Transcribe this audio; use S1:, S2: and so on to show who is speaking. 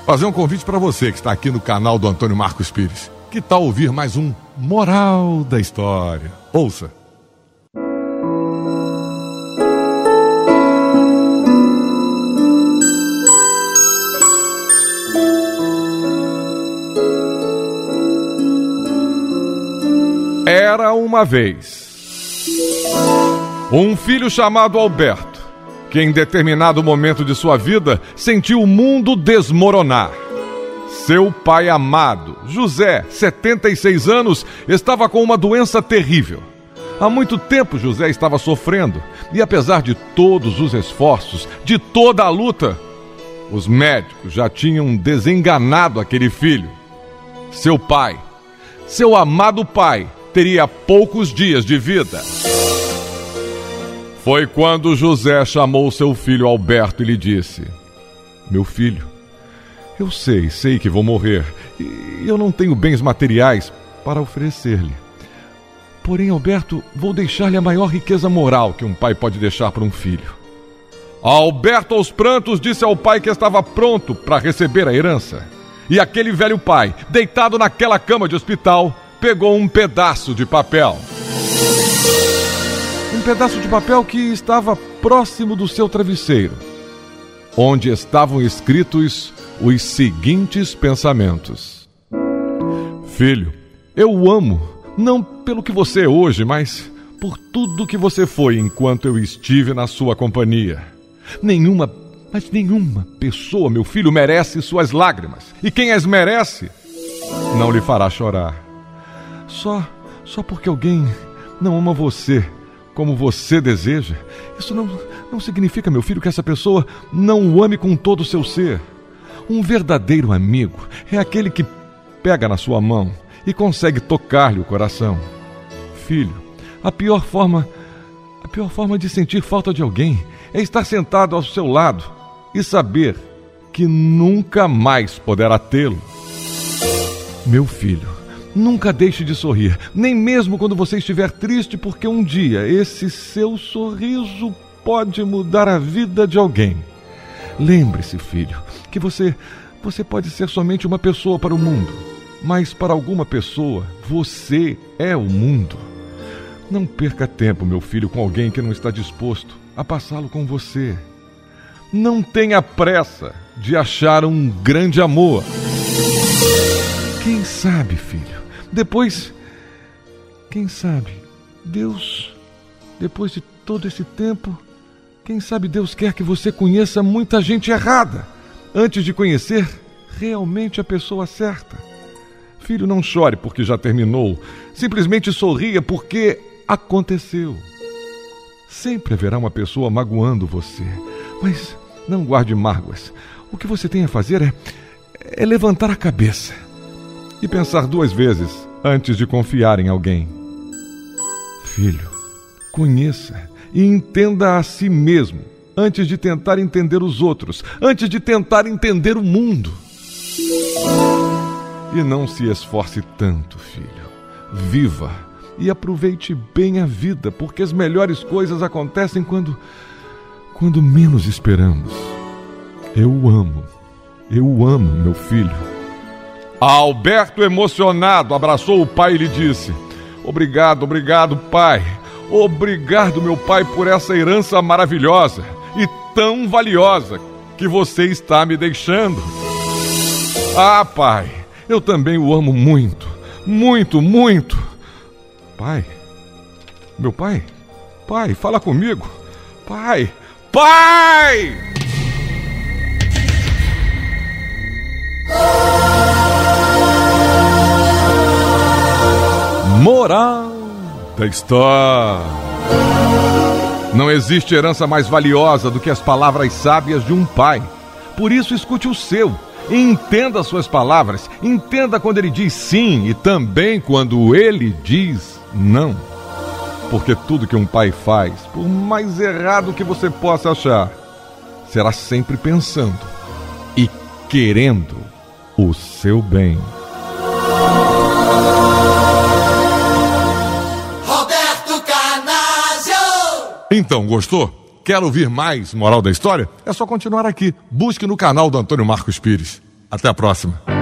S1: fazer um convite para você que está aqui no canal do Antônio Marcos Pires. Que tal ouvir mais um Moral da História? Ouça! Era uma vez um filho chamado Alberto, que em determinado momento de sua vida sentiu o mundo desmoronar. Seu pai amado, José, 76 anos, estava com uma doença terrível. Há muito tempo José estava sofrendo e, apesar de todos os esforços, de toda a luta, os médicos já tinham desenganado aquele filho. Seu pai, seu amado pai, teria poucos dias de vida. Foi quando José chamou seu filho Alberto e lhe disse: meu filho, eu sei que vou morrer e eu não tenho bens materiais para oferecer-lhe. Porém, Alberto, vou deixar-lhe a maior riqueza moral que um pai pode deixar para um filho. Alberto, aos prantos, disse ao pai que estava pronto para receber a herança. E aquele velho pai, deitado naquela cama de hospital, pegou um pedaço de papel. Um pedaço de papel que estava próximo do seu travesseiro, onde estavam escritos os seguintes pensamentos: filho, eu o amo, não pelo que você é hoje, mas por tudo que você foi enquanto eu estive na sua companhia. Nenhuma pessoa, meu filho, merece suas lágrimas. E quem as merece, não lhe fará chorar. Só porque alguém não ama você como você deseja, isso não significa, meu filho, que essa pessoa não o ame com todo o seu ser. Um verdadeiro amigo é aquele que pega na sua mão e consegue tocar-lhe o coração. Filho, a pior forma de sentir falta de alguém é estar sentado ao seu lado e saber que nunca mais poderá tê-lo. Meu filho, nunca deixe de sorrir, nem mesmo quando você estiver triste, porque um dia esse seu sorriso pode mudar a vida de alguém. Lembre-se, filho, que você pode ser somente uma pessoa para o mundo, mas para alguma pessoa você é o mundo. Não perca tempo, meu filho, com alguém que não está disposto a passá-lo com você. Não tenha pressa de achar um grande amor. Quem sabe, filho, depois, quem sabe, Deus, depois de todo esse tempo, quem sabe Deus quer que você conheça muita gente errada, antes de conhecer realmente a pessoa certa. Filho, não chore porque já terminou, simplesmente sorria porque aconteceu. Sempre haverá uma pessoa magoando você, mas não guarde mágoas. O que você tem a fazer é levantar a cabeça e pensar 2 vezes antes de confiar em alguém. Filho, conheça e entenda a si mesmo antes de tentar entender os outros, antes de tentar entender o mundo. E não se esforce tanto, filho. Viva e aproveite bem a vida, porque as melhores coisas acontecem quando menos esperamos. Eu amo, meu filho. Alberto, emocionado, abraçou o pai e lhe disse: obrigado, pai. Obrigado, meu pai, por essa herança maravilhosa e tão valiosa que você está me deixando. Ah, pai, eu também o amo muito, muito, muito. Pai, meu pai, fala comigo. Pai! Moral da história: não existe herança mais valiosa do que as palavras sábias de um pai. Por isso, escute o seu e entenda as suas palavras. Entenda quando ele diz sim e também quando ele diz não. Porque tudo que um pai faz, por mais errado que você possa achar, será sempre pensando e querendo o seu bem.
S2: Roberto Carnazzo!
S1: Então, gostou? Quer ouvir mais Moral da História? É só continuar aqui. Busque no canal do Antônio Marcos Pires. Até a próxima.